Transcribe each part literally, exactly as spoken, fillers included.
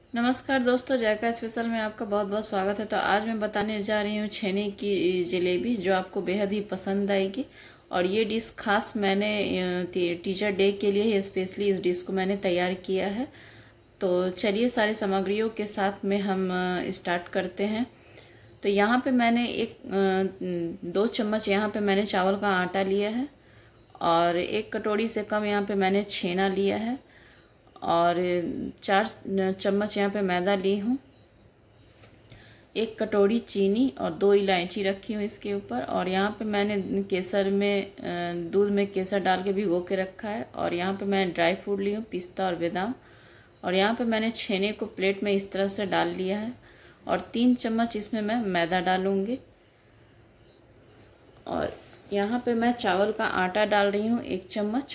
नमस्कार दोस्तों, जायका स्पेशल में आपका बहुत बहुत स्वागत है। तो आज मैं बताने जा रही हूँ छेने की जलेबी, जो आपको बेहद ही पसंद आएगी। और ये डिश खास मैंने टीचर डे के लिए ही स्पेशली इस डिश को मैंने तैयार किया है। तो चलिए सारी सामग्रियों के साथ में हम स्टार्ट करते हैं। तो यहाँ पे मैंने एक दो चम्मच यहाँ पे मैंने चावल का आटा लिया है, और एक कटोरी से कम यहाँ पे मैंने छेना लिया है, और चार चम्मच यहाँ पे मैदा ली हूँ, एक कटोरी चीनी और दो इलायची रखी हूँ इसके ऊपर। और यहाँ पे मैंने केसर में दूध में केसर डाल के भिगो के रखा है। और यहाँ पे मैं ड्राई फ्रूट ली हूँ, पिस्ता और बादाम। और यहाँ पे मैंने छेने को प्लेट में इस तरह से डाल लिया है, और तीन चम्मच इसमें मैं मैदा डालूँगी। और यहाँ पे मैं चावल का आटा डाल रही हूँ एक चम्मच,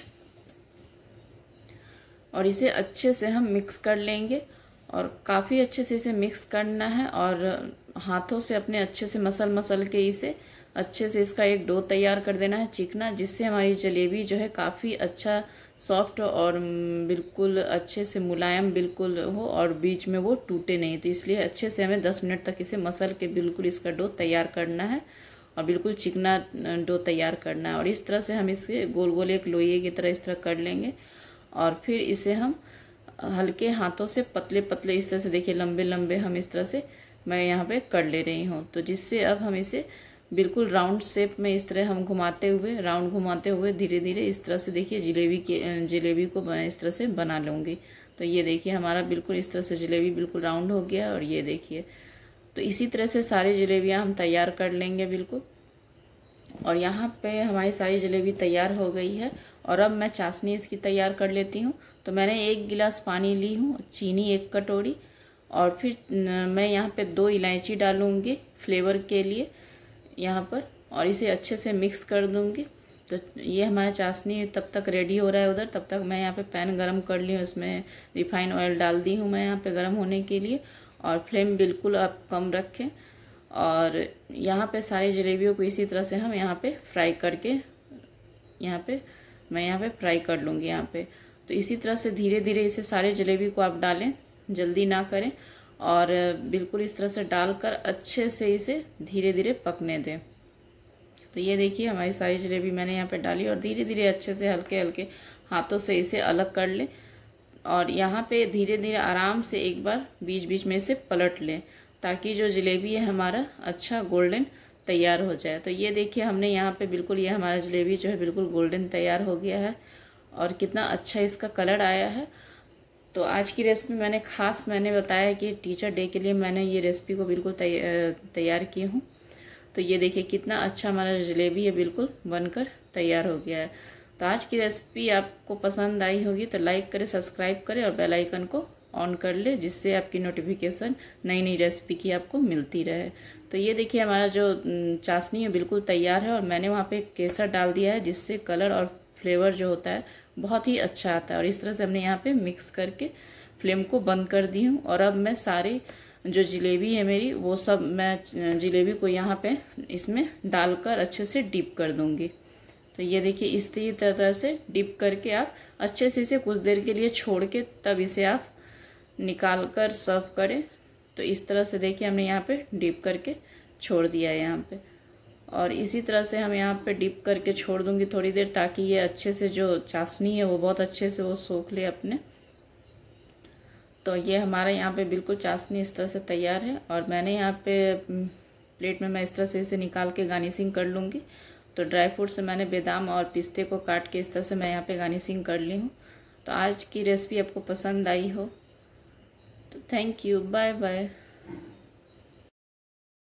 और इसे अच्छे से हम मिक्स कर लेंगे। और काफ़ी अच्छे से इसे मिक्स करना है, और हाथों से अपने अच्छे से मसल मसल के इसे अच्छे से इसका एक डो तैयार कर देना है चिकना, जिससे हमारी जलेबी जो है काफ़ी अच्छा सॉफ्ट और बिल्कुल अच्छे से मुलायम बिल्कुल हो, और बीच में वो टूटे नहीं। तो इसलिए अच्छे से हमें दस मिनट तक इसे मसल के बिल्कुल इसका डो तैयार करना है, और बिल्कुल चिकना डो तैयार करना है। और इस तरह से हम इसे गोल गोल एक लोई की तरह इस तरह कर लेंगे। और फिर इसे हम हल्के हाथों से पतले पतले इस तरह से, देखिए लंबे लंबे हम इस तरह से मैं यहाँ पे कर ले रही हूँ। तो जिससे अब हम इसे बिल्कुल राउंड शेप में इस तरह हम घुमाते हुए राउंड घुमाते हुए धीरे धीरे इस तरह से, देखिए जलेबी के जलेबी को मैं इस तरह से बना लूँगी। तो ये देखिए हमारा बिल्कुल इस तरह से जलेबी बिल्कुल राउंड हो गया। और ये देखिए, तो इसी तरह से सारी जलेबियाँ हम तैयार कर लेंगे बिल्कुल। और यहाँ पे हमारी सारी जलेबी तैयार हो गई है। और अब मैं चाशनी इसकी तैयार कर लेती हूँ। तो मैंने एक गिलास पानी ली हूँ, चीनी एक कटोरी, और फिर मैं यहाँ पे दो इलायची डालूँगी फ्लेवर के लिए यहाँ पर, और इसे अच्छे से मिक्स कर दूँगी। तो ये हमारा चाशनी तब तक रेडी हो रहा है उधर, तब तक मैं यहाँ पे पैन गरम कर ली हूँ, इसमें रिफाइंड ऑयल डाल दी हूँ मैं यहाँ पे गरम होने के लिए। और फ्लेम बिल्कुल आप कम रखें। और यहाँ पे सारी जलेबियों को इसी तरह से हम यहाँ पे फ्राई करके यहाँ पे मैं यहाँ पे फ्राई कर लूँगी यहाँ पे। तो इसी तरह से धीरे धीरे इसे सारे जलेबी को आप डालें, जल्दी ना करें, और बिल्कुल इस तरह से डालकर अच्छे से इसे धीरे धीरे पकने दें। तो ये देखिए हमारी सारी जलेबी मैंने यहाँ पे डाली, और धीरे धीरे अच्छे से हल्के हल्के हाथों से इसे अलग कर लें। और यहाँ पे धीरे धीरे आराम से एक बार बीच बीच में इसे पलट लें, ताकि जो जलेबी है हमारा अच्छा गोल्डन तैयार हो जाए। तो ये देखिए हमने यहाँ पे बिल्कुल ये हमारा जलेबी जो है बिल्कुल गोल्डन तैयार हो गया है, और कितना अच्छा इसका कलर आया है। तो आज की रेसिपी मैंने खास मैंने बताया कि टीचर डे के लिए मैंने ये रेसिपी को बिल्कुल तैयार की हूँ। तो ये देखिए कितना अच्छा हमारा जलेबी है बिल्कुल बनकर तैयार हो गया है। तो आज की रेसिपी आपको पसंद आई होगी तो लाइक करें, सब्सक्राइब करें, और बेल आइकन को ऑन कर ले, जिससे आपकी नोटिफिकेशन नई नई रेसिपी की आपको मिलती रहे। तो ये देखिए हमारा जो चाशनी है बिल्कुल तैयार है, और मैंने वहाँ पे केसर डाल दिया है, जिससे कलर और फ्लेवर जो होता है बहुत ही अच्छा आता है। और इस तरह से हमने यहाँ पे मिक्स करके फ्लेम को बंद कर दी हूँ। और अब मैं सारी जो जलेबी है मेरी वो सब मैं जलेबी को यहाँ पे इसमें डालकर अच्छे से डिप कर दूँगी। तो ये देखिए इस तरह से डिप करके आप अच्छे से इसे कुछ देर के लिए छोड़ के तब इसे आप निकाल कर सर्व करें। तो इस तरह से देखिए हमने यहाँ पे डिप करके छोड़ दिया है यहाँ पे, और इसी तरह से हम यहाँ पे डिप करके छोड़ दूँगी थोड़ी देर, ताकि ये अच्छे से जो चाशनी है वो बहुत अच्छे से वो सोख ले अपने। तो ये हमारा यहाँ पे बिल्कुल चाशनी इस तरह से तैयार है, और मैंने यहाँ पे प्लेट में मैं इस तरह से इसे निकाल के गार्निशिंग कर लूँगी। तो ड्राई फ्रूट से मैंने बादाम और पिस्ते को काट के इस तरह से मैं यहाँ पे गार्निशिंग कर ली हूँ। तो आज की रेसिपी आपको पसंद आई हो तो थैंक यू, बाय बाय।